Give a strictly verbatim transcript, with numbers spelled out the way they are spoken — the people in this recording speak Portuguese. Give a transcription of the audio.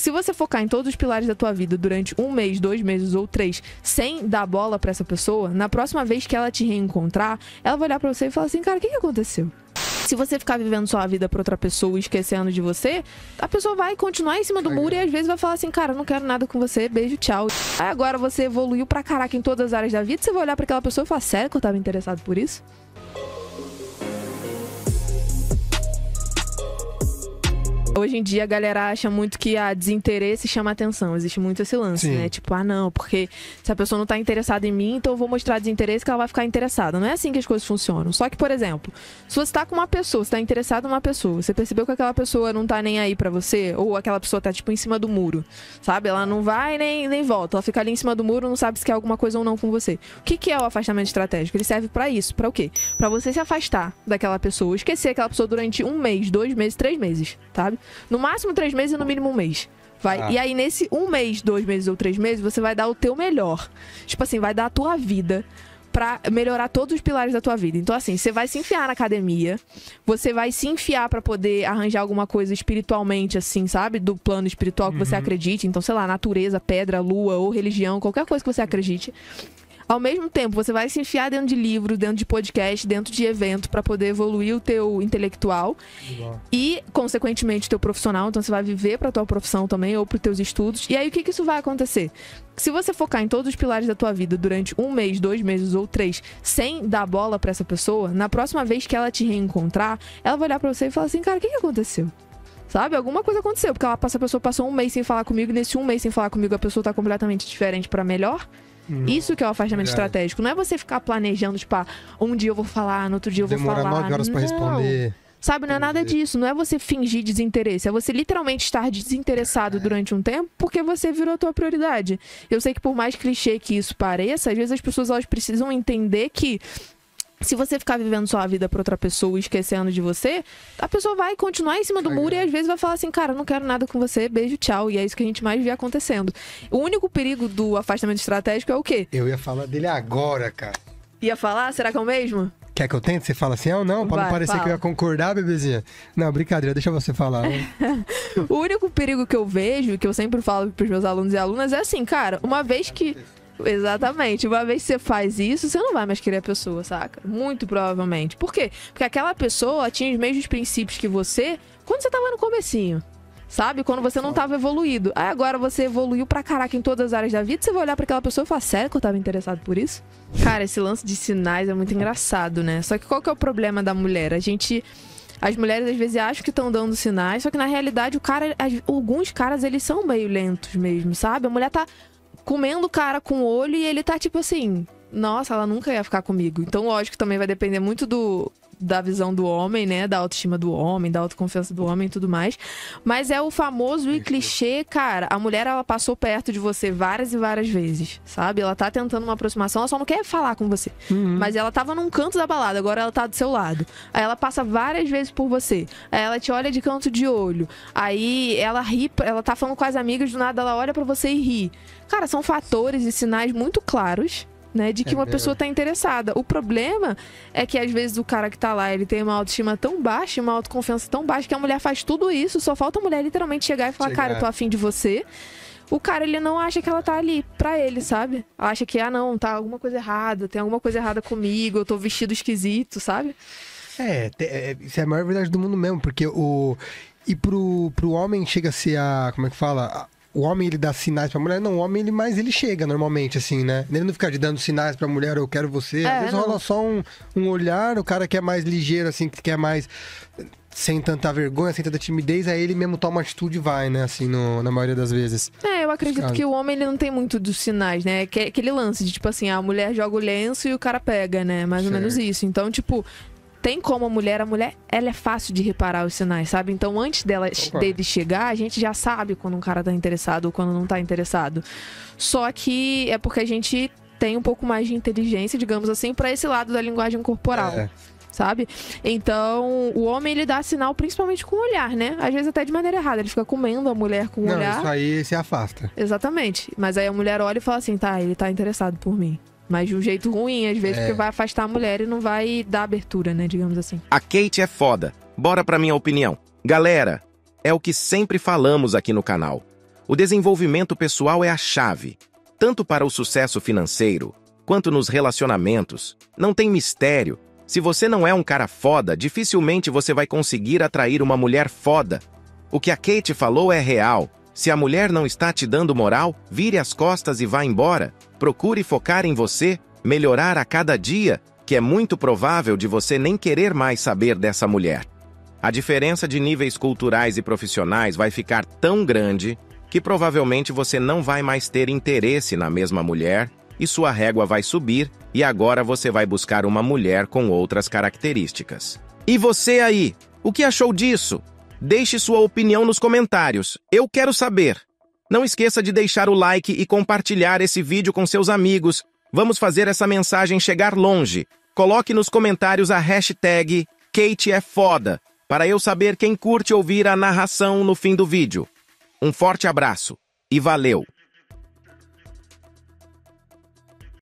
Se você focar em todos os pilares da tua vida durante um mês, dois meses ou três, sem dar bola pra essa pessoa, na próxima vez que ela te reencontrar, ela vai olhar pra você e falar assim, cara, o que que aconteceu? Se você ficar vivendo sua vida pra outra pessoa e esquecendo de você, a pessoa vai continuar em cima do muro e às vezes vai falar assim, cara, eu não quero nada com você, beijo, tchau. Aí agora você evoluiu pra caraca em todas as áreas da vida, você vai olhar pra aquela pessoa e falar, sério que eu tava interessado por isso? Hoje em dia a galera acha muito que a desinteresse chama atenção. Existe muito esse lance, Sim. né? Tipo, ah não, porque se a pessoa não tá interessada em mim, então eu vou mostrar desinteresse que ela vai ficar interessada. Não é assim que as coisas funcionam. Só que, por exemplo, se você tá com uma pessoa, você tá interessado numa pessoa, você percebeu que aquela pessoa não tá nem aí pra você, ou aquela pessoa tá, tipo, em cima do muro, sabe? Ela não vai nem, nem volta. Ela fica ali em cima do muro, não sabe se quer alguma coisa ou não com você. O que que é o afastamento estratégico? Ele serve pra isso. Pra o quê? Pra você se afastar daquela pessoa, esquecer aquela pessoa durante um mês, dois meses, três meses, sabe? No máximo três meses e no mínimo um mês. Vai. Ah. E aí, nesse um mês, dois meses ou três meses, você vai dar o teu melhor. Tipo assim, vai dar a tua vida pra melhorar todos os pilares da tua vida. Então, assim, você vai se enfiar na academia, você vai se enfiar pra poder arranjar alguma coisa espiritualmente, assim, sabe? Do plano espiritual que você acredite. Então, sei lá, natureza, pedra, lua ou religião, qualquer coisa que você acredite. Ao mesmo tempo, você vai se enfiar dentro de livro, dentro de podcast, dentro de evento para poder evoluir o teu intelectual Igual. e, consequentemente, o teu profissional. Então, você vai viver para tua profissão também ou para os teus estudos. E aí, o que que isso vai acontecer? Se você focar em todos os pilares da tua vida durante um mês, dois meses ou três, sem dar bola para essa pessoa, na próxima vez que ela te reencontrar, ela vai olhar para você e falar assim, cara, o que que aconteceu? Sabe? Alguma coisa aconteceu, porque ela, essa pessoa passou um mês sem falar comigo e nesse um mês sem falar comigo a pessoa tá completamente diferente para melhor. Isso que é o afastamento Verdade. estratégico. Não é você ficar planejando, tipo, ah, um dia eu vou falar, no outro dia eu vou Demora falar. nove horas pra Não. responder. Sabe, não é nada disso. Não é você fingir desinteresse. É você literalmente estar desinteressado durante um tempo porque você virou a tua prioridade. Eu sei que por mais clichê que isso pareça, às vezes as pessoas elas precisam entender que se você ficar vivendo sua vida pra outra pessoa e esquecendo de você, a pessoa vai continuar em cima do muro e às vezes vai falar assim, cara, eu não quero nada com você, beijo, tchau. E é isso que a gente mais vê acontecendo. O único perigo do afastamento estratégico é o quê? Eu ia falar dele agora, cara. Ia falar? Será que é o mesmo? Quer que eu tente? Você fala assim, ah, não, pra Vai, não parecer fala. que eu ia concordar, bebezinha. Não, brincadeira, deixa você falar. O único perigo que eu vejo, que eu sempre falo pros meus alunos e alunas, é assim, cara, uma vez que... Exatamente. Uma vez que você faz isso, você não vai mais querer a pessoa, saca? Muito provavelmente. Por quê? Porque aquela pessoa tinha os mesmos princípios que você quando você tava no comecinho. Sabe? Quando você não tava evoluído. Aí agora você evoluiu pra caraca em todas as áreas da vida, você vai olhar pra aquela pessoa e falar, sério que eu tava interessado por isso? Cara, esse lance de sinais é muito engraçado, né? Só que qual que é o problema da mulher? A gente... As mulheres às vezes acham que estão dando sinais, só que na realidade o cara, alguns caras eles são meio lentos mesmo, sabe? A mulher tá comendo o cara com o olho e ele tá tipo assim, nossa, ela nunca ia ficar comigo. Então, lógico, também vai depender muito do, da visão do homem, né? Da autoestima do homem, da autoconfiança do homem e tudo mais. Mas é o famoso e clichê, cara. A mulher, ela passou perto de você várias e várias vezes, sabe? Ela tá tentando uma aproximação, ela só não quer falar com você. Uhum. Mas ela tava num canto da balada, agora ela tá do seu lado. Aí ela passa várias vezes por você. Aí ela te olha de canto de olho. Aí ela ri, ela tá falando com as amigas, do nada ela olha pra você e ri. Cara, são fatores e sinais muito claros, né, de que uma pessoa tá interessada. O problema é que às vezes o cara que tá lá, ele tem uma autoestima tão baixa, uma autoconfiança tão baixa, que a mulher faz tudo isso, só falta a mulher literalmente chegar e falar, chegar. Cara, eu tô afim de você. O cara, ele não acha que ela tá ali pra ele, sabe? Acha que, ah, não, tá alguma coisa errada, tem alguma coisa errada comigo, eu tô vestido esquisito, sabe? É, é, isso é a maior verdade do mundo mesmo, porque o... E pro, pro homem chega a ser a... Como é que fala? O homem, ele dá sinais pra mulher. Não, o homem, ele mais ele chega normalmente, assim, né? Ele não fica dando sinais pra mulher, eu quero você. É, Às vezes não. rola só um, um olhar, o cara que é mais ligeiro, assim, que quer mais... Sem tanta vergonha, sem tanta timidez, aí ele mesmo toma atitude e vai, né? Assim, no, na maioria das vezes. É, eu acredito que o homem, ele não tem muito dos sinais, né? Que, aquele lance de, tipo assim, a mulher joga o lenço e o cara pega, né? Mais ou Certo. menos isso. Então, tipo... Tem como a mulher, a mulher, ela é fácil de reparar os sinais, sabe? Então, antes dela, dele chegar, a gente já sabe quando um cara tá interessado ou quando não tá interessado. Só que é porque a gente tem um pouco mais de inteligência, digamos assim, pra esse lado da linguagem corporal. É. Sabe? Então, o homem, ele dá sinal principalmente com o olhar, né? Às vezes até de maneira errada. Ele fica comendo a mulher com o Não, olhar. isso aí se afasta. Exatamente. Mas aí a mulher olha e fala assim, tá, ele tá interessado por mim. Mas de um jeito ruim, às vezes, É. porque vai afastar a mulher e não vai dar abertura, né? Digamos assim. A Kate é foda. Bora pra minha opinião. Galera, é o que sempre falamos aqui no canal. O desenvolvimento pessoal é a chave, tanto para o sucesso financeiro, quanto nos relacionamentos. Não tem mistério. Se você não é um cara foda, dificilmente você vai conseguir atrair uma mulher foda. O que a Kate falou é real. Se a mulher não está te dando moral, vire as costas e vá embora. Procure focar em você, melhorar a cada dia, que é muito provável de você nem querer mais saber dessa mulher. A diferença de níveis culturais e profissionais vai ficar tão grande que provavelmente você não vai mais ter interesse na mesma mulher e sua régua vai subir e agora você vai buscar uma mulher com outras características. E você aí, o que achou disso? Deixe sua opinião nos comentários. Eu quero saber. Não esqueça de deixar o like e compartilhar esse vídeo com seus amigos. Vamos fazer essa mensagem chegar longe. Coloque nos comentários a hashtag Kate é foda, para eu saber quem curte ouvir a narração no fim do vídeo. Um forte abraço e valeu!